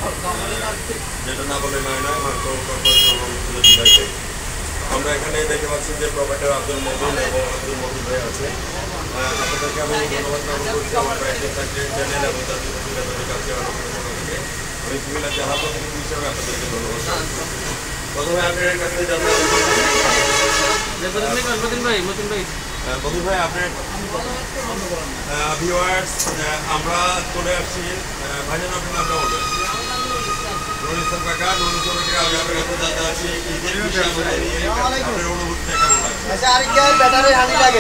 যেটা না বলে নয় মাংস কর্পোরেশন। আমরা এখানে দেখতে পাচ্ছি যে প্রোভাইডার আব্দুল মতিন এবং আব্দুল মতিন ভাই আছে। আপনাদেরকে আমি ধন্যবাদ জ্ঞাপন করছি আমার প্রাইভেট চ্যানেল এবং জাতীয় কাছে আমি কুমিল্লা জেলা প্রতিনিধি হিসাবে আপনাদেরকে ধন্যবাদ। প্রথমে আপনার কাছে জানতে মতিন ভাই আপনার ভিউয়ার্স আমরা চলে আসছি ভাইজান আপনার নামটা বলবেন। নুরুল ইসলাম কাকা, নুরুল ইসলাম কাকা আমি আপনার কাছে জানতে আসছি ঈদের বিষয়ে আপনার অনুভূতিটা কেমন লাগে? আচ্ছা আর কি ব্যাটারি হানি লাগে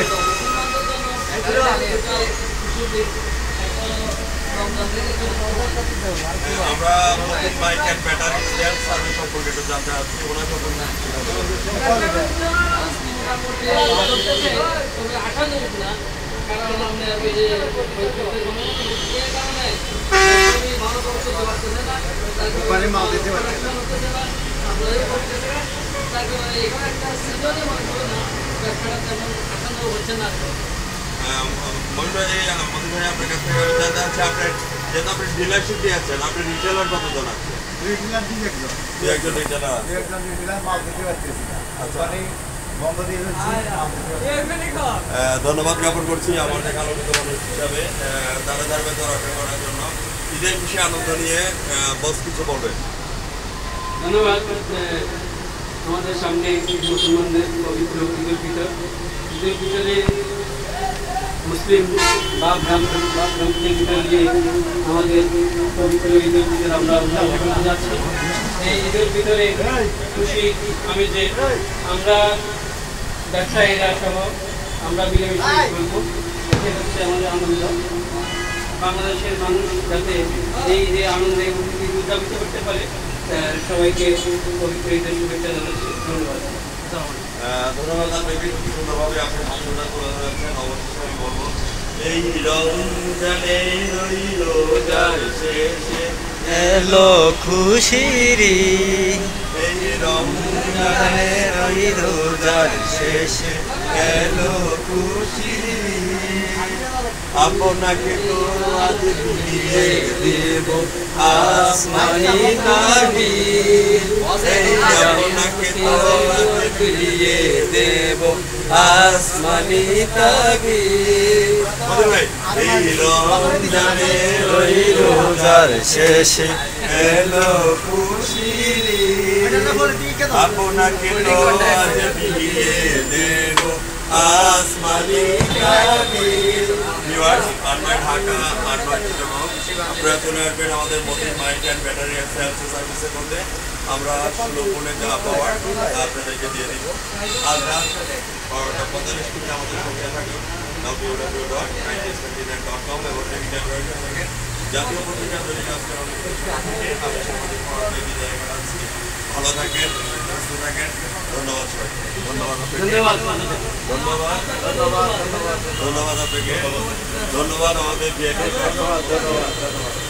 আমরা নতুন bike and battery sales service সম্পর্কে একটু জানতে চাচ্ছি ওনার সম্পর্কে। আপনার কাছ থেকে জানতে চাচ্ছি আপনার যেহেতু আপনি ডিলারশিপ দিয়ে আছেন আপনার রিটেলার কতজন আছে? একজন রিটেলার। ধন্যবাদ জ্ঞাপন করছি আমার দেখা আলোচিত মানুষ হিসাবে তারা ধারবে রক্ষা করার জন্য। ঈদের খুশি আনন্দ নিয়ে বস কিছু বলবেন। ধন্যবাদ। আমাদের সামনে মুসলমানদের পবিত্র ঈদুল ফিতর। ঈদুল ফিতরে মুসলিম নিয়ে আমাদের পবিত্র ঈদুল ফিতর আমরা উদযাপন করতে যাচ্ছি। এই ঈদুল ফিতরে খুশি আমি যে আমরা ব্যবসায়ীরা সহ আমরা মিলেমিশে করবো, এটাই হচ্ছে আমাদের আনন্দ। বাংলাদেশের মানুষ যাতে এই যে আনন্দে উদযাপিত করতে পারে সবাইকে পবিত্র ঈদের শুভেচ্ছা জানাচ্ছি। ধন্যবাদ। ধন্যবাদ আপনাকে সুন্দরভাবে আপনি ভাষণটা তুলে ধরেছেন। অবশ্যই আমি বলবো এই রমজানে রোজার শেষে এলো খুশির এই রমজানে রোজার শেষে এলো খুশির আপনাকে তো আজ বিলিয়ে দেব আসমানি তাবির। আপনাকে তো আজ বিলিয়ে দেব আসমানি তাবির। এই রমজানে রোজার শেষে এলো খুশির আপনাকে তো আজ বিলিয়ে দেব আসমানি তাবির। ঢাকা আপনারা চলে আসবেন আমাদের Matin bike and battery sales সার্ভিসের মধ্যে। আমরা সুলভমূল্যে যা পাওয়ার আপনাদেরকে দিয়ে দিব। আজ রাত 12:45 মিনিটে আমাদের সঙ্গে থাকুন www.kindness29.com এবং জাতীয় পত্রিকা দৈনিক আজকের অনেক ভালো থাকেন, সুস্থ থাকেন। ধন্যবাদ সবাইকে। ধন্যবাদ ধন্যবাদ ধন্যবাদ ধন্যবাদ আপনাকে। ধন্যবাদ আমাদের